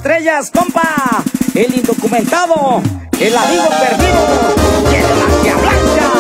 estrellas, compa. El indocumentado, el amigo perdido, y el magia blanca.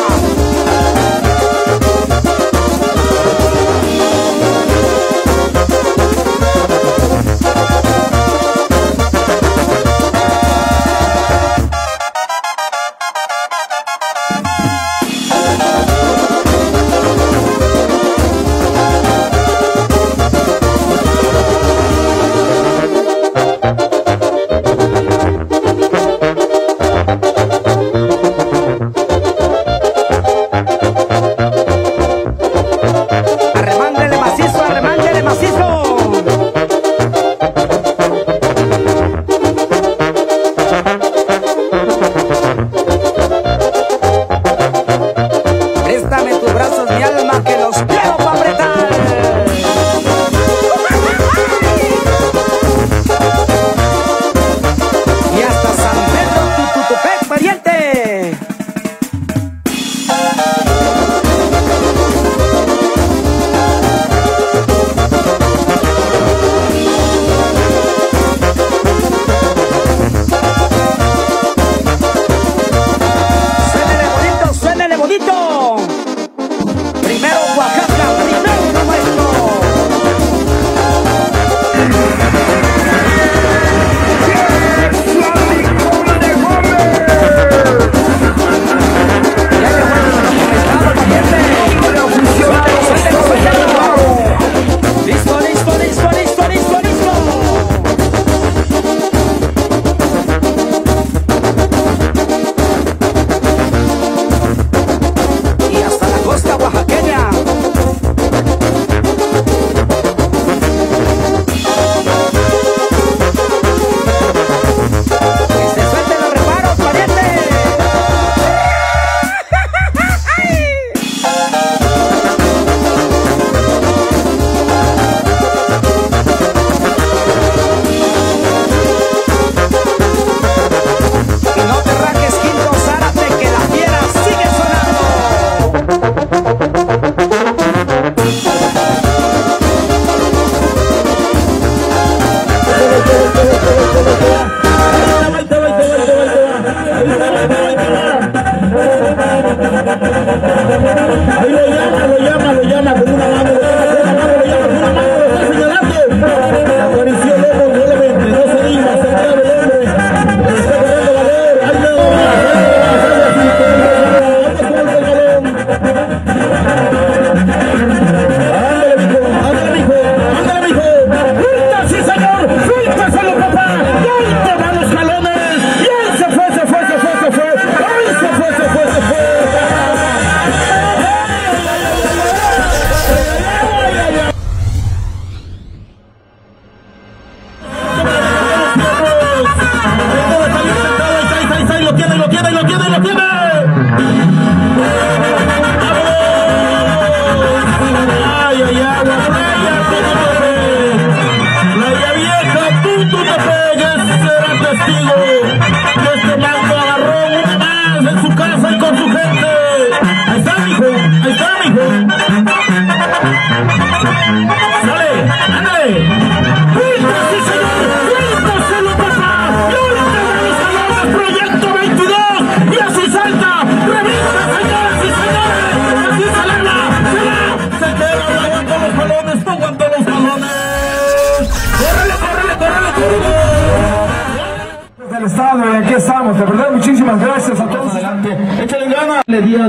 Aquí estamos, de verdad, muchísimas gracias a todos. Adelante, échale ganas. Día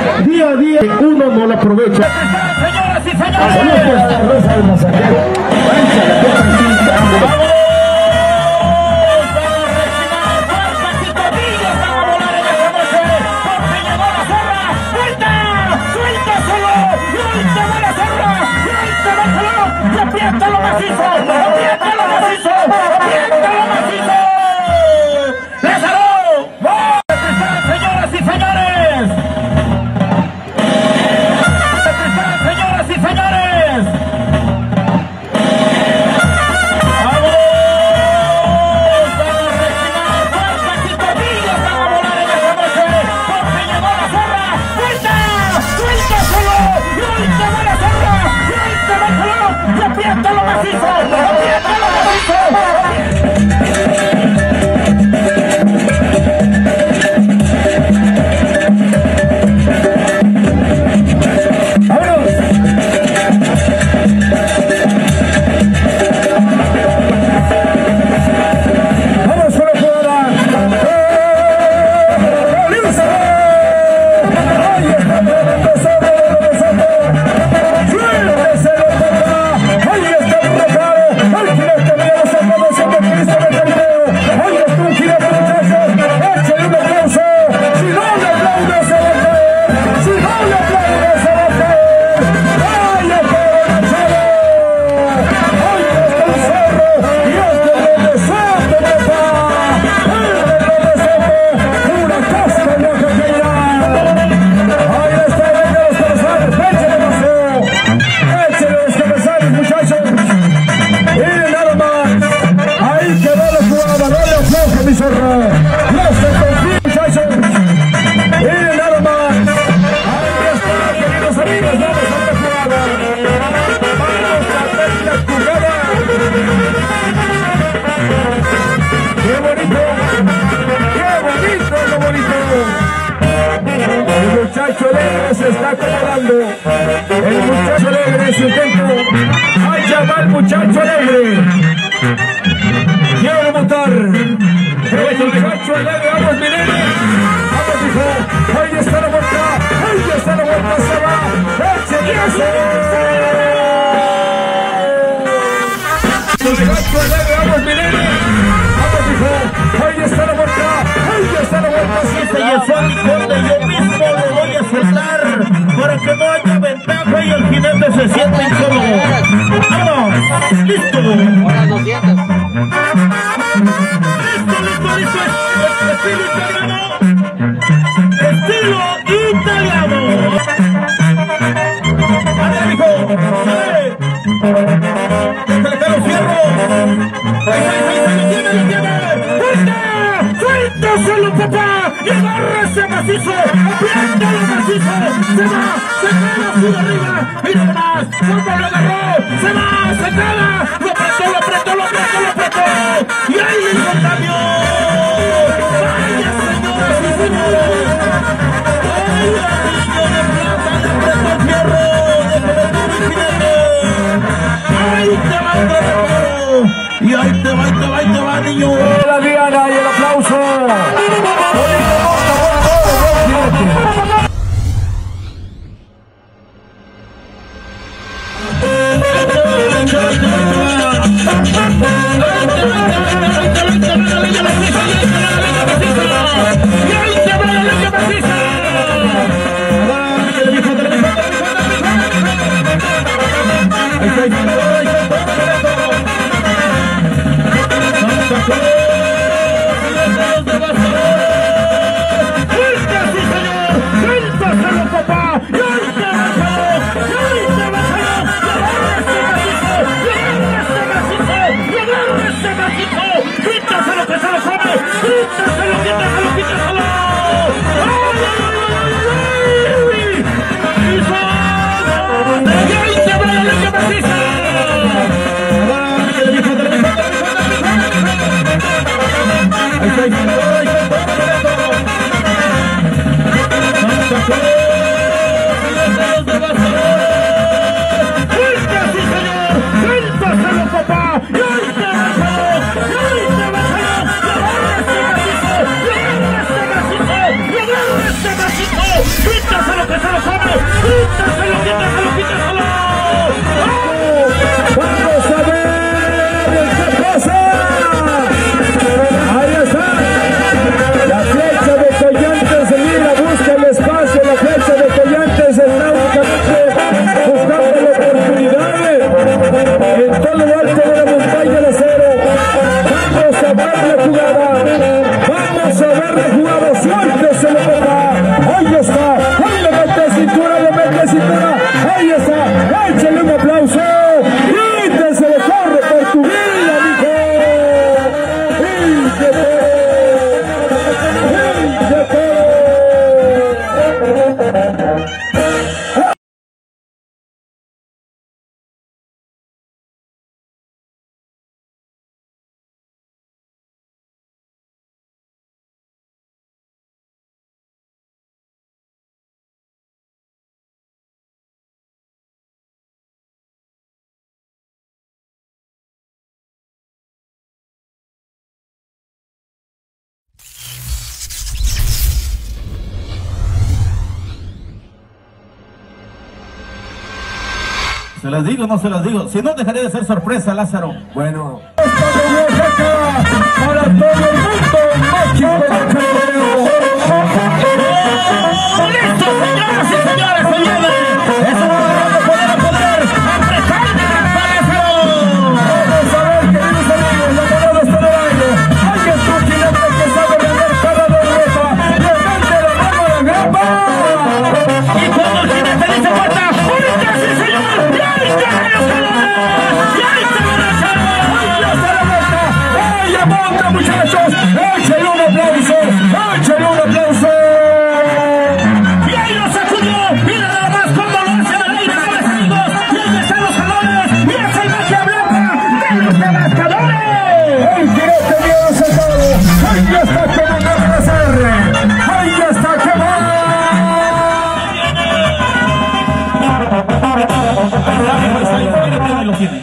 a día, uno no lo aprovecha. Señoras y señores, ¡vamos! afloje, mi zorra. No se confíen, muchachos. Miren nada más. Ahí está, queridos amigos. Vamos a la jugada. Vamos a ver la jugada. ¡Qué bonito! ¡Qué bonito, lo bonito! El muchacho alegre se está acomodando. El muchacho alegre en su intento. ¡Allá va el muchacho alegre! ¡Quiero remontar! El muchacho alegre, vamos, mi nene. Vamos, hijo. Ahí está la vuelta. Ahí está la vuelta. Se va. ¡Excelente! El muchacho alegre, vamos, mi nene. Ahí está la vuelta, ahí está la vuelta. Si se llevó el conde, yo mismo lo voy a soltar para que no haya ventaja y el jinete se sienta incómodo. ¡Vamos! ¡Listo! Ahora 200. ¡Listo! ¡Estilo italiano! ¡Estilo italiano! ¡Ándale, mijo! ¡Sale! ¡Déjale caer los fierros! ¡Ahí lo tiene! ¡Suéltaselo, papá! ¡Y agarra ese macizo! ¡Apriétalo, macizo! ¡Se va! ¡Se queda así arriba! ¡Mira más! ¡Cuando lo agarró! ¡Se va! ¡Se queda! ¡Lo apretó! ¡Y ahí le hizo el cambio! ¡Vaya, señoras y señores! ¡Vaya, niño de plata! ¡Le apretó el fierro! ¡Déjame tu jinete! ¡Ahí te va el guerrero! ¡Y ahí te va, niño! La Diana y el aplauso. ¿Se las digo o no se las digo? Si no, dejaría de ser sorpresa, Lázaro. Bueno. Para todo el mundo, ¡Listo, señoras y señores! ¡Se viene! ¡Es un poder! ¡Apretando el Lázaro! Vamos a ver, queridos amigos, la moneda está en el aire. Hay que su jinete que sabe vender cada derrota. ¡Levante la mano a la grapa! Y cuando el jinete dice puerta, ¡ahorita sí, señor! ¡Y ahí está Lázaro! ¡Y ahí está Lázaro! aplauso, muchachos. Échenle un aplauso. Échenle un aplauso. Y ahí lo sacudió. Mira nada más cómo lo hace al aire, señores amigos. Y ahí están los colores. Y esa magia blanca de los devastadores. El jinete bien sentado. Ahí ya está como un RSR. Ahí ya está quemado. Ahí lo tiene.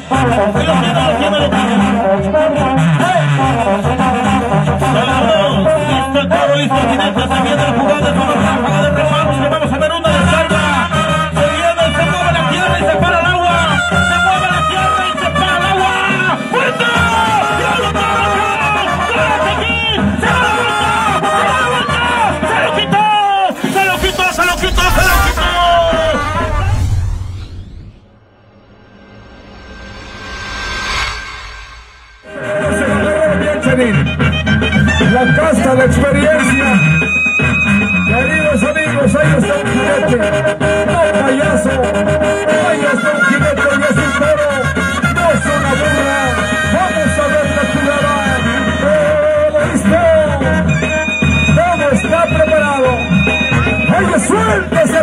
Listo el toro, listo el jinete, se viene la jugada de una ráfaga de remanos, que vamos a ver una descarga. Se viene, se mueve la tierra y se para el agua. Se mueve la tierra y se para el agua. ¡Vuelta! ¡Ya lo para! ¡Quédate aquí! ¡Se da la vuelta! ¡Se da la vuelta! ¡Se lo quitó! ¡Se lo quitó! ¡Se lo quitó! ¡Se lo quitó! La casta, la experiencia. Queridos amigos, ahí está un jinete. No payaso. Ahí está un jinete y es un toro. No es una burra. Vamos a ver la jugada. Todo listo. Todo está preparado. Ahí suelta.